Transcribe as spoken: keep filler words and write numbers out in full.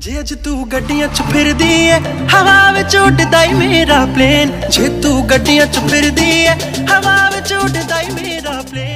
जे अज तू गड्डियां च फिरदी है हवा विच उड़दा ई मेरा प्लेन। जे तू गड्डियां च फिरदी है हवा विच उड़दा ई मेरा प्लेन।